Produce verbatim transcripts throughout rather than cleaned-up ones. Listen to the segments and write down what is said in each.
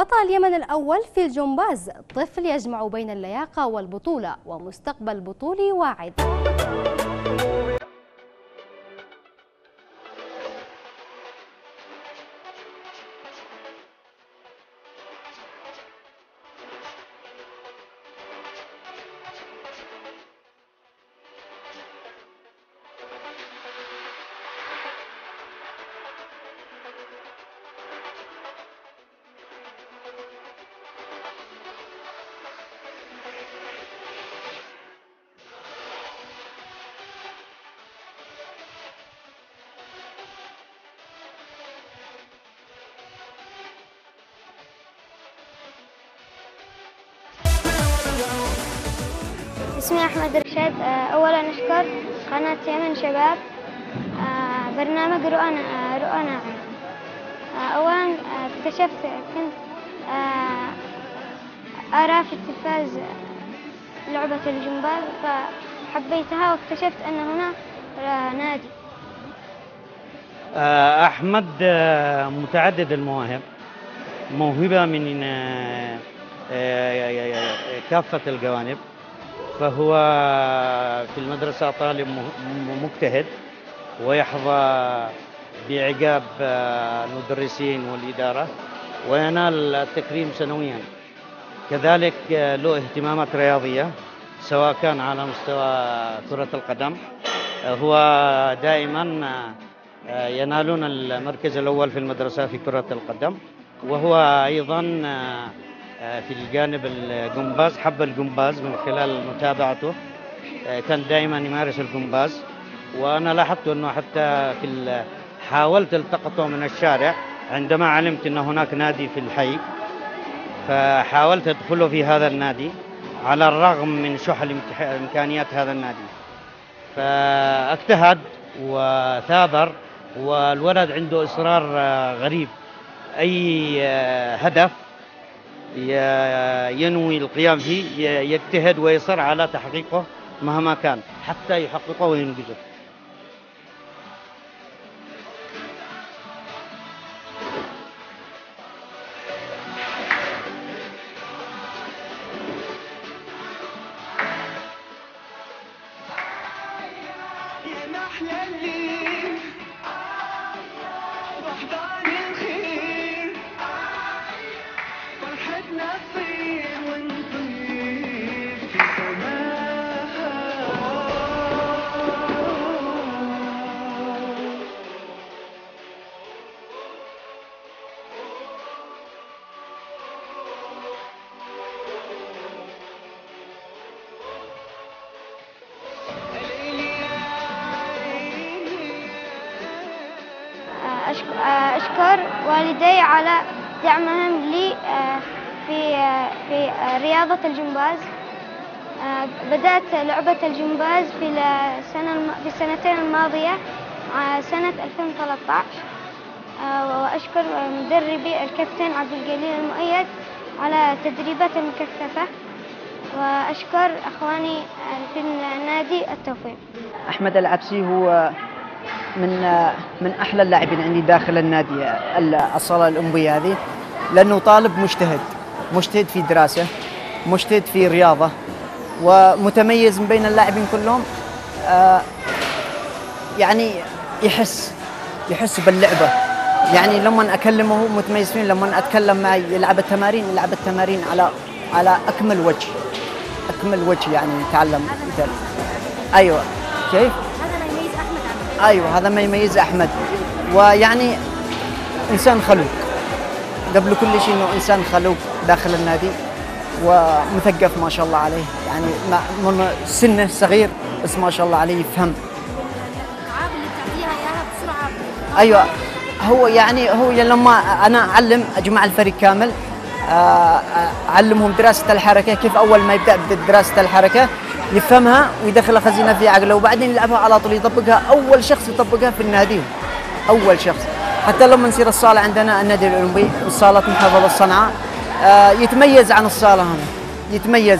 بطل اليمن الأول في الجمباز، طفل يجمع بين اللياقة والبطولة ومستقبل بطولي واعد. اسمي أحمد رشاد. أولا أشكر قناة يمن شباب برنامج رؤى رؤى ناعم. أولا اكتشفت كنت أرى في التلفاز لعبة الجمباز فحبيتها واكتشفت أن هنا نادي. أحمد متعدد المواهب، موهبة من كافة الجوانب، فهو في المدرسة طالب مجتهد ويحظى بإعجاب المدرسين والإدارة وينال التكريم سنويا. كذلك له اهتمامات رياضية سواء كان على مستوى كرة القدم، هو دائما ينالون المركز الأول في المدرسة في كرة القدم، وهو أيضا في الجانب الجمباز حب الجمباز من خلال متابعته، كان دائما يمارس الجمباز. وأنا لاحظت أنه حتى في حاولت التقطه من الشارع عندما علمت أن هناك نادي في الحي، فحاولت أدخله في هذا النادي على الرغم من شحل إمكانيات هذا النادي، فاجتهد وثابر، والولد عنده إصرار غريب. أي هدف ينوي القيام فيه يجتهد ويصر على تحقيقه مهما كان حتى يحققه وينجزه. أشكر والدي على دعمهم لي في في رياضة الجمباز. بدأت لعبة الجمباز في السنة في السنتين الماضية سنة ألفين وثلاثة عشر، وأشكر مدربي الكابتن عبد الجليل المؤيد على تدريبات المكثفة، وأشكر أخواني في النادي التوفيق. أحمد العبسي هو من من احلى اللاعبين عندي داخل النادي الصاله الاولمبيه هذه، لانه طالب مجتهد مجتهد في دراسه، مجتهد في رياضه، ومتميز من بين اللاعبين كلهم. آه يعني يحس يحس باللعبه، يعني لما اكلمه متميز فين، لما اتكلم معي يلعب التمارين يلعب التمارين على على اكمل وجه اكمل وجه يعني يتعلم. ايوه كيف؟ ايوه هذا ما يميز احمد، ويعني انسان خلوق قبل كل شيء، انه انسان خلوق داخل النادي ومثقف ما شاء الله عليه، يعني من سنه صغير بس ما شاء الله عليه يفهم. الالعاب اللي بتعطيها اياها بسرعه. ايوه هو يعني هو لما انا اعلم اجمع الفريق كامل، اعلمهم دراسه الحركه، كيف اول ما يبدا بدراسه الحركه يفهمها ويدخل خزينه في عقله، وبعدين يلعبها على طول يطبقها. اول شخص يطبقها في النادي اول شخص. حتى لما نصير الصاله عندنا النادي الاولمبي صاله محافظه صنعاء يتميز عن الصاله هنا، يتميز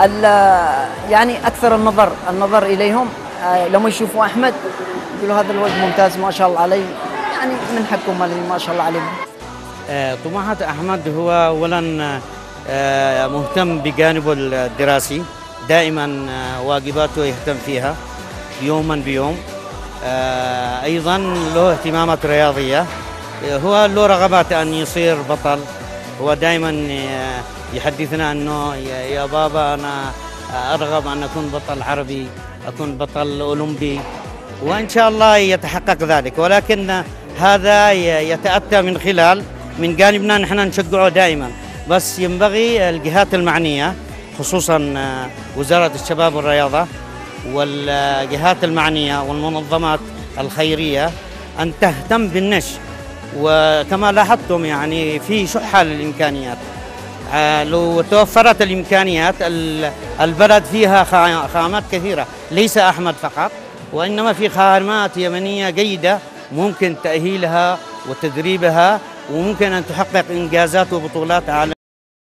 يعني اكثر النظر النظر اليهم. لما يشوفوا احمد يقولوا هذا الولد ممتاز ما شاء الله عليه، يعني من حقهم ما شاء الله عليه. طموحات أحمد هو أولاً مهتم بجانبه الدراسي، دائماً واجباته يهتم فيها يوماً بيوم. أيضاً له اهتمامات رياضية، هو له رغبات أن يصير بطل. هو دائماً يحدثنا أنه يا بابا أنا أرغب أن أكون بطل عربي، أكون بطل أولمبي، وإن شاء الله يتحقق ذلك. ولكن هذا يتأتى من خلال من جانبنا نحن نشجعه دائما، بس ينبغي الجهات المعنية خصوصا وزارة الشباب والرياضة والجهات المعنية والمنظمات الخيرية أن تهتم بالنشء. وكما لاحظتم يعني في شحة للإمكانيات، لو توفرت الإمكانيات البلد فيها خامات كثيرة، ليس أحمد فقط وإنما في خامات يمنية جيدة ممكن تأهيلها وتدريبها، وممكن أن تحقق إنجازات وبطولات عالمية.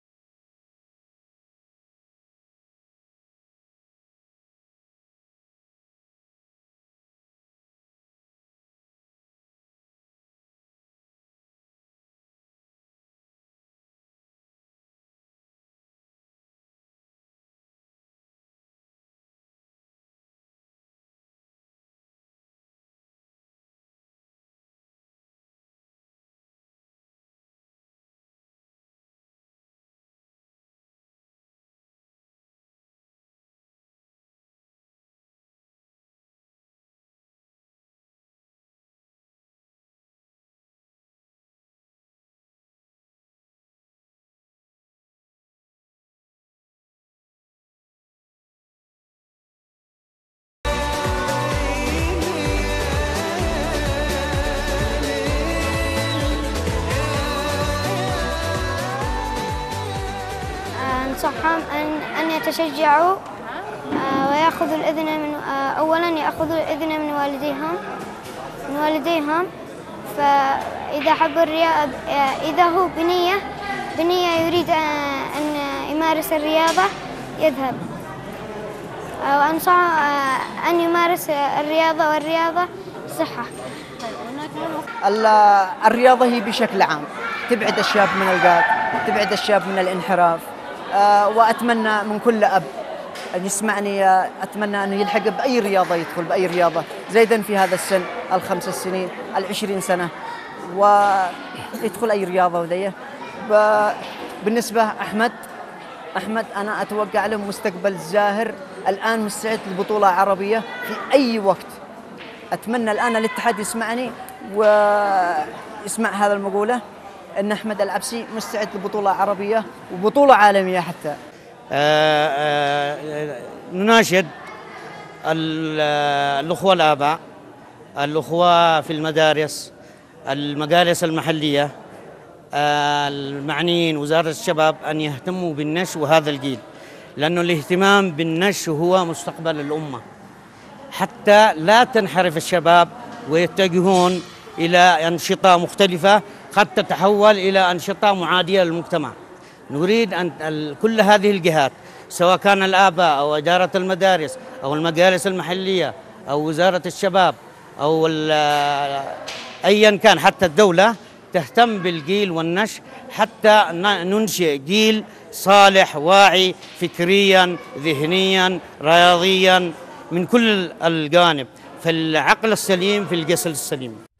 أنصحهم أن أن يتشجعوا ويأخذوا الإذن من أولاً يأخذوا الإذن من والديهم من والديهم فإذا حب الرياضة، إذا هو بنية بنية يريد أن يمارس الرياضة يذهب، وأنصحه أن يمارس الرياضة، والرياضة صحة. الرياضة هي بشكل عام تبعد الشاب من القات، تبعد الشاب من الانحراف. أه وأتمنى من كل أب أن يسمعني، أتمنى أنه يلحق بأي رياضة، يدخل بأي رياضة زيدا في هذا السن، الخمس سنين العشرين سنة، ويدخل أي رياضة وذيه. بالنسبة أحمد أحمد أنا أتوقع له مستقبل زاهر، الآن مستعد لبطولة عربية في أي وقت. أتمنى الآن الاتحاد يسمعني ويسمع هذا المقولة أن أحمد العبسي مستعد لبطولة عربية وبطولة عالمية حتى. آآ آآ نناشد الأخوة الآباء، الأخوة في المدارس، المجالس المحلية، المعنيين وزارة الشباب أن يهتموا بالنشء وهذا الجيل، لأنه الاهتمام بالنشء هو مستقبل الأمة، حتى لا تنحرف الشباب ويتجهون إلى أنشطة مختلفة قد تتحول إلى أنشطة معادية للمجتمع. نريد أن كل هذه الجهات سواء كان الآباء أو إدارة المدارس أو المجالس المحلية أو وزارة الشباب أو أيا كان، حتى الدولة تهتم بالجيل والنشء حتى ننشئ جيل صالح واعي فكريا ذهنيا رياضيا من كل الجوانب، فالعقل السليم في الجسد السليم.